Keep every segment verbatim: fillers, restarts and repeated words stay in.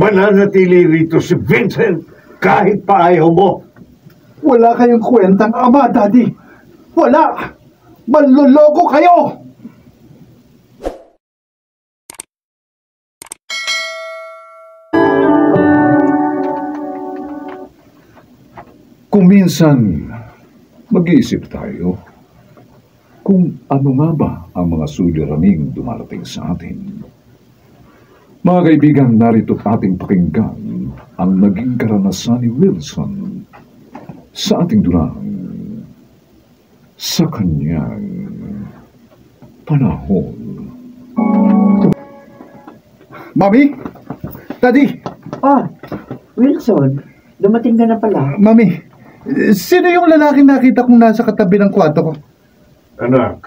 mananatili rito si Vincent kahit pa ayaw mo. Wala kayong kwentang ama, Daddy. Wala! Manloloko kayo! Kung minsan, mag-iisip tayo kung ano nga ba ang mga suliraning dumarating sa atin. Mga kaibigan, narito ating pakinggan ang naging karanasan ni Wilson sa ating durang sa kanyang panahon. Mami? Daddy? Ah, Wilson, dumating ka na pala. Mami, sino yung lalaking nakita kong nasa katabi ng kwarto ko? Anak,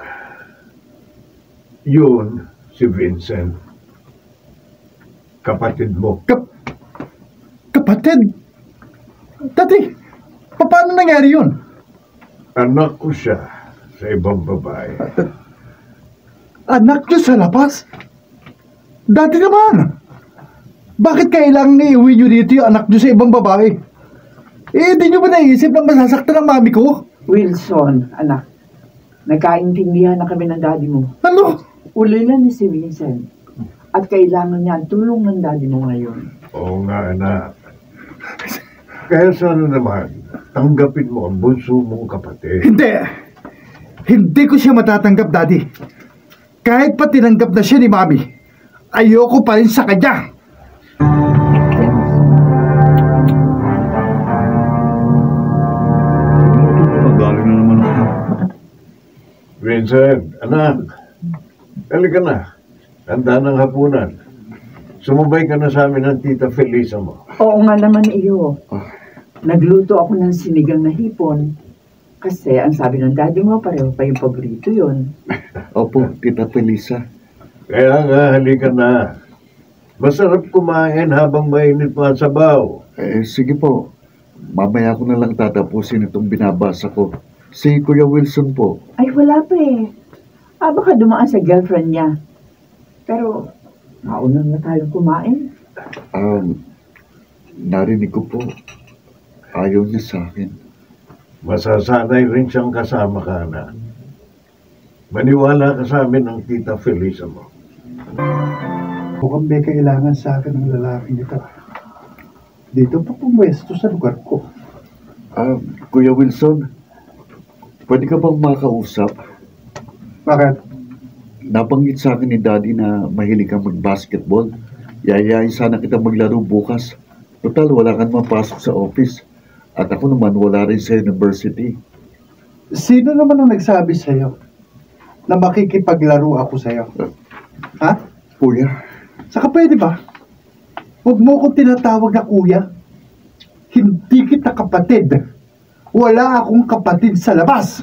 yun si Vincent. Kapatid mo. Kap kapatid? Daddy, paano nangyari yun? Anak ko siya sa ibang babae. Anak niyo sa labas? Dati naman. Bakit kailangan iuwi niyo dito yung anak niyo sa ibang babae? Eh, di niyo ba naisip na masasaktan ang mami ko? Wilson, anak, nagkaintindihan na kami ng daddy mo. Ano? Ulila ni si Vincent at kailangan niya ang tulong ng daddy mo ngayon. Oo nga, anak. Kaya sana naman, tanggapin mo ang bunso mong kapatid. Hindi. Hindi ko siya matatanggap, Daddy. Kahit pa tinanggap na siya ni Mami, ayoko pa rin sa kanya. Magaling na naman ako. Vincent, anak, halika na. Handa ng hapunan. Sumabay ka na sa amin ng tita Felisa mo. Oo nga naman iyo. Nagluto ako ng sinigang na hipon. Kasi ang sabi ng daddy mo, pareho pa yung paborito yun. Opo, Tita Felisa. Kaya nga, halika na. Masarap kumain habang mainit pa ang sabaw. Eh, sige po. Mamaya ko na lang tatapusin itong binabasa ko. Si Kuya Wilson po. Ay, wala pa eh. Ah, baka dumaan sa girlfriend niya. Pero, mauna na tayong kumain. Um, narinig ko po. Ayaw niya sa akin. Masasanay rin siyang kasama ka, anak. Maniwala ka sa amin ng tita Felisa mo. Mukhang may kailangan sa akin ng lalaking ito. Dito pa pumwesto sa lugar ko. Ah, Kuya Wilson, pwede ka bang makausap? Bakit? Nabanggit sa akin ni Daddy na mahilig kang mag-basketball. Yayain sana kita maglaro bukas. Total, wala kang mapasok sa office. At ako naman wala rin sa university. Sino naman ang nagsabi sa'yo na makikipaglaro ako sa'yo? Ha? Kuya, Saka pwede ba? Huwag mo ko tinatawag na kuya. Hindi kita kapatid. Wala akong kapatid sa labas.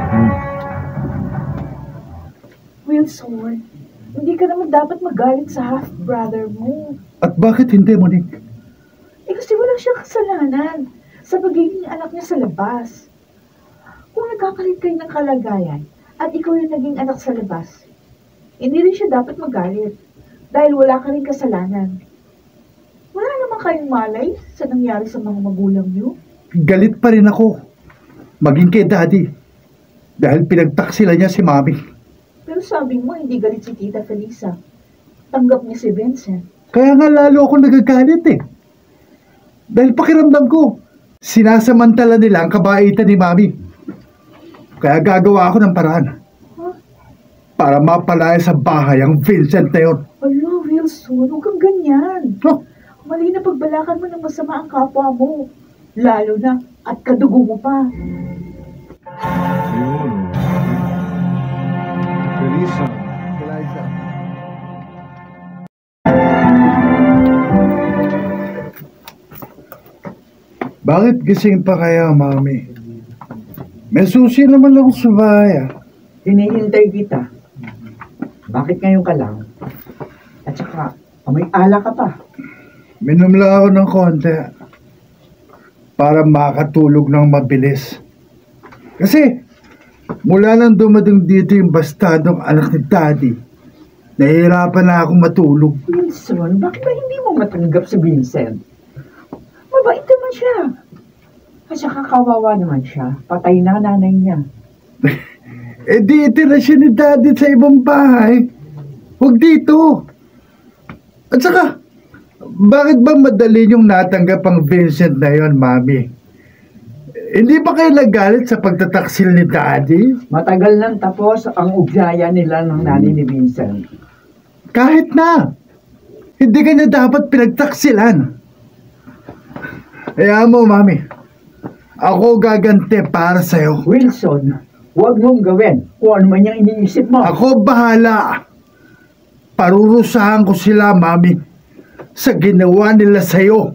Wilson, hindi ka naman dapat magalit sa half-brother mo. At bakit hindi, Monique? Eh kasi wala siyang kasalanan sa pagiging anak niya sa labas. Kung nagkakalit kayo ng kalagayan at ikaw yung naging anak sa labas, hindi rin siya dapat magalit dahil wala ka rin kasalanan. Wala naman kayong malay sa nangyari sa mga magulang niyo. Galit pa rin ako. Maging kay Daddy. Dahil pinagtaksila niya si Mami. Pero sabi mo, hindi galit si Tita Felisa. Tanggap niya si Vincent. Kaya nga lalo ako nagagalit eh. Dahil pakiramdam ko, sinasamantala nila ang kabaitan ni Mami. Kaya gagawa ako ng paraan. Huh? Para mapalaya sa bahay ang Vincent na yun. Alo, Wilson, huwag kang ganyan. Oh, Mali na pagbalakan mo ng masama ang kapwa mo. Lalo na at kadugo mo pa. Ayun. Felisa. Eliza. Bakit gising pa kaya, Mami? May susi naman ako sa bahay, ah. Hinihintay kita. Bakit ngayon ka lang? At saka, may ala ka pa. Minom lang ako ng konti para makatulog ng mabilis. Kasi, mula nang dumating dito yung bastadong anak ni Daddy, Nahihirapan na akong matulog. Wilson, bakit ba hindi mo matanggap si Vincent? Mabait naman siya. At saka kawawa naman siya. Patay na nanay niya. Eh di itira siya ni Daddy sa ibang bahay. Huwag dito. At saka, bakit ba madali niyong natanggap ang Vincent na yon, Mami? Hindi ba kayo nagalit sa pagtataksil ni Daddy? Matagal nang tapos ang ugnayan nila ng nanay ni Vincent. Kahit na. Hindi ka niya dapat pinagtaksilan. Kaya mo, Mami. Ako gaganti para sa'yo. Wilson, huwag mong gawin kung ano man yung iniisip mo. Ako bahala. Parurusahan ko sila, Mami, sa ginawa nila sa'yo.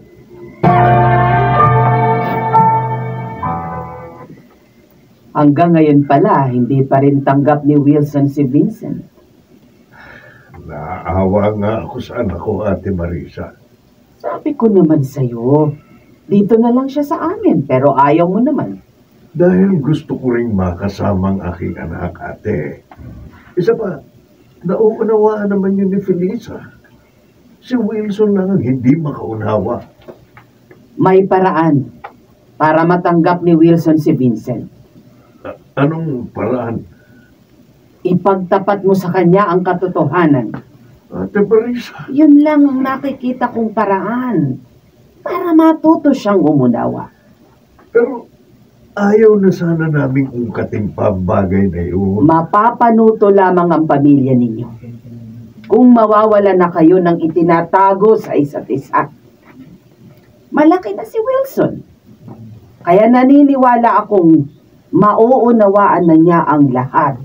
Hanggang ngayon pala, hindi pa rin tanggap ni Wilson si Vincent. Naawa nga ako sa anak ko, Ate Marisa. Sabi ko naman sa'yo, dito na lang siya sa amin, pero ayaw mo naman. Dahil gusto ko ring makasama ang aking anak, Ate. Isa pa, nauunawaan naman yun ni Felisa. Si Wilson lang ang hindi makaunawa. May paraan para matanggap ni Wilson si Vincent. A- anong paraan? Ipagtapat mo sa kanya ang katotohanan. Ate Marisa, Yun lang ang nakikita kong paraan para matuto siyang umunawa. pero ayaw na sana naming ungkatin pa ang bagay na yun. Mapapanuto lamang ang pamilya ninyo kung mawawala na kayo ng itinatago sa isa't isa. Malaki na si Wilson, kaya naniniwala akong mauunawaan na niya ang lahat.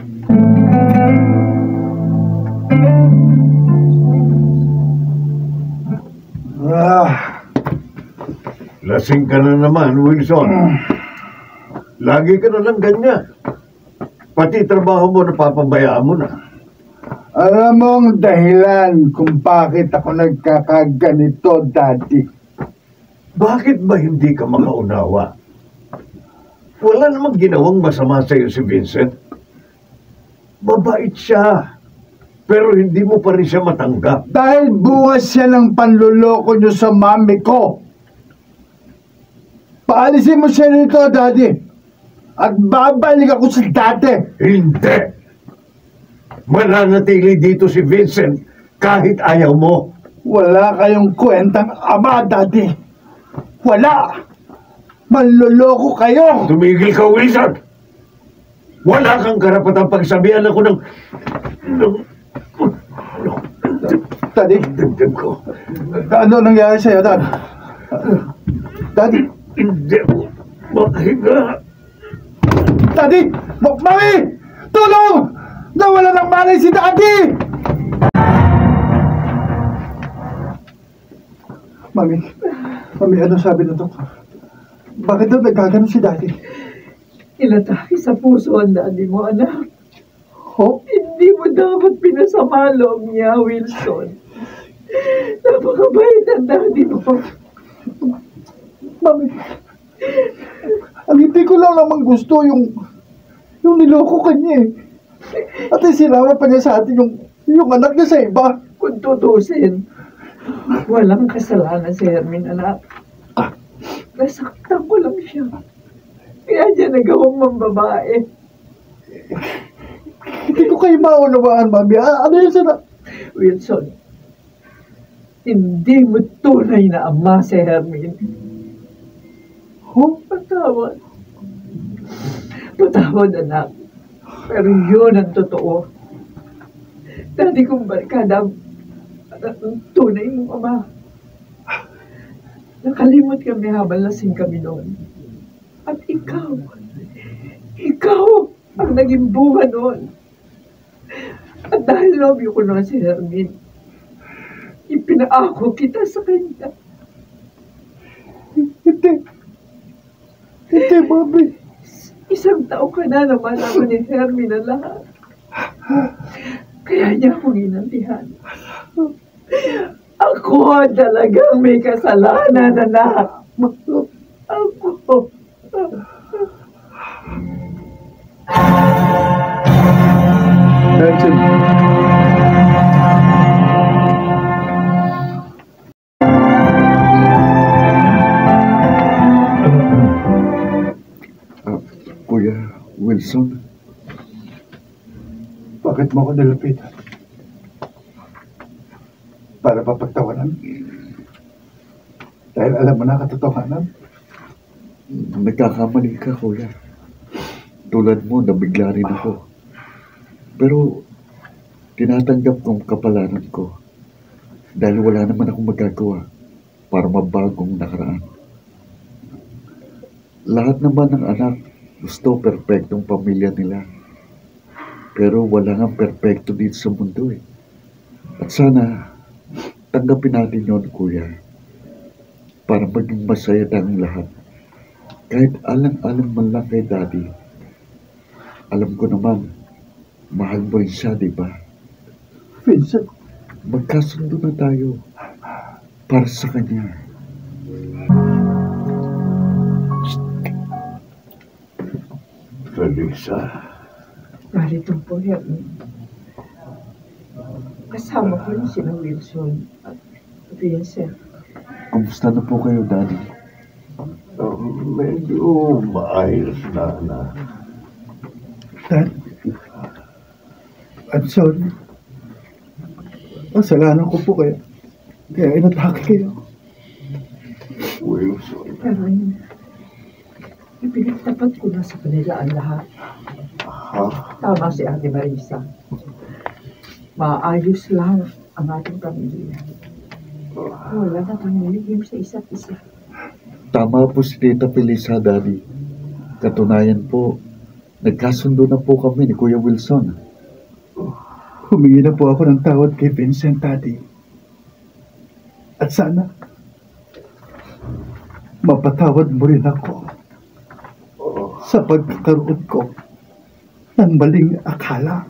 Ah, Lasing ka na naman, Wilson. Lagi ka na lang ganyan. Pati trabaho mo, napapabayaan mo na. alam mo ang dahilan kung bakit ako nagkakaganito, Daddy. Bakit ba hindi ka makaunawa? Wala namang ginawang masama sa'yo si Vincent. Mabait siya. Pero hindi mo pa rin siya matanggap. Dahil bunga siya ng panluloko niyo sa mami ko. Paalisin mo siya nito, Daddy. At babalik ako sa dati. Hindi. Mananatili dito si Vincent kahit ayaw mo. Wala kayong kwentang ama, Daddy. Wala. Manluloko kayo. Tumigil ka, Wilson. Wala kang karapatang pagsabihan ako ng... ng... Daddy, Dagdag ko. ano nangyari sa'yo, Dad? Daddy, Hindi ako makahinga. Daddy! Ma- Mami! Tulong! Nawala ng malay si Daddy! Mami, Mami, ano sabi ng doktor? Bakit daw nagkaganon si Daddy? Ilatake sa puso ang daddy mo, anak. Ho? Hindi mo dapat pinasama loob niya, Wilson. Napakabait ang daddy mo. Mami, ang hindi ko lang naman gusto yung yung niloko kanya eh. At sinama pa niya sa atin yung, yung anak niya sa iba. Kung tutusin, walang kasalanan si Hermin, anak. Nasaktan ko lang siya. Kaya niya nagawang mambabae. Hindi ko kayo maunawaan, Mami. Ah, ano yun sana? Wilson, hindi mo tunay na ama si Hermin. Ho? Patawad. Patawad, anak. Pero yun ang totoo. Dati kong barkada ang ang tunay mong ama. Nakalimot kami habang lasing kami noon. At ikaw, ikaw ang naging buha noon. At dahil love you ko na si Hermin, ipinaako kita sa kanya. Hindi. Hindi, Mami. Isang tao ka na naman ako ni Hermin na lahat. Kaya niya akong inantihan. Ako talagang may kasalanan, anak. Ako. Nancy, Wilson? Bakit mo ako nilapitan? Para papagtawanan? Dahil alam mo na katotohanan? Nagkakamali ka, kuya. Tulad mo, nabigla rin ako. Pero, tinatanggap kong kapalaran ko. Dahil wala naman akong magagawa para mabagong nakaraan. Lahat naman ng anak gusto perpektong pamilya nila. Pero wala nga perpekto dito sa mundo eh. At sana, tanggapin natin yon, kuya. Para maging masaya tayong lahat. Kahit alang-alang man lang kay Daddy. Alam ko naman, mahal mo rin siya, di ba? Vincent, Magkasundo na tayo para sa kanya. Felisa, Narito po, Herman. Kasama ko rin sila Wilson at Vincent. Kumusta na po kayo, Daddy? uh, medyo maayos na na. Dad, I'm sorry. Kasalanan ko po kayo. Kaya inatake kayo. Wilson, Pero ipinagtapat ko na sa kanila ang lahat. ha? Tama si Ate Marisa. Maayos lang ang ating pamilya. Wala na pangyayim sa isa't isa. Tama po si Tita Felisa, Daddy. Katunayan po, nagkasundo na po kami ni Kuya Wilson. Humingi na po ako ng tawad kay Vincent, Daddy. At sana, mapatawad mo rin ako sa pagkakaroon ko ng maling akala.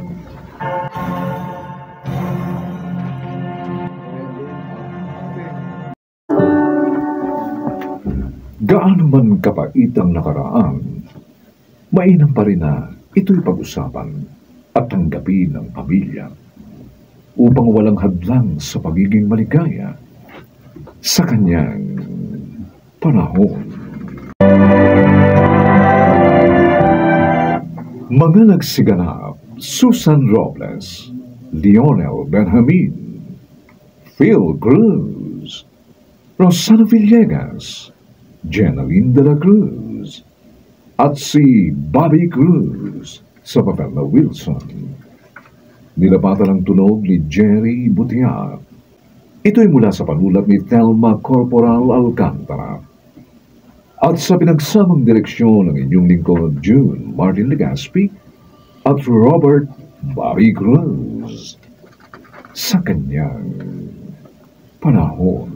Gaano man kapait ang nakaraan, mainam pa rin na ito'y pag-usapan at tanggapin ng pamilya upang walang hadlang sa pagiging maligaya sa kanyang panahon. Mga nagsiganap: Susan Robles, Lionel Benjamin, Phil Cruz, Rosana Villegas, Jenaline de la Cruz, at si Bobby Cruz sa papel na Wilson. Nilapatan ang tunog ni Jerry Butia. Ito'y mula sa panulat ni Thelma Corporal Alcantara. At sa pinagsamang direksyon ng inyong lingkod, June Martin Legaspi at Robert Bobby Cruz sa kanyang panahon.